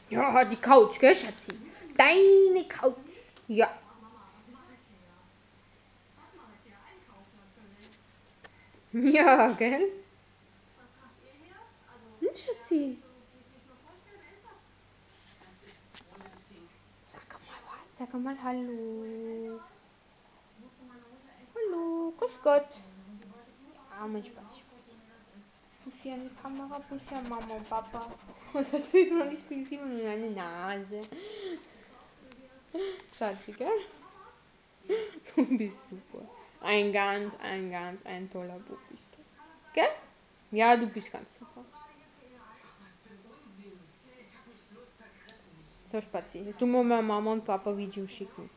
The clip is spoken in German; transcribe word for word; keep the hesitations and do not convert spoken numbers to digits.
Ja, die Couch, gell, Schatzi? Deine Couch. Ja. Ja, gell? Hm, Schatzi. Sag mal was. Sag mal Hallo. Hallo. Grüß Gott. Ah, mein Spaß, Spaß. Bussi an die Kamera, Bussi an Mama und Papa. Und das sieht man nicht, wie sieht man nur eine Nase. Schatzi, gell? Du bist super. Ein ganz, ein ganz, ein toller Bub bist du. Gell? Ja, du bist ganz super. So, Spazi. Du musst mir Mama und Papa Video schicken.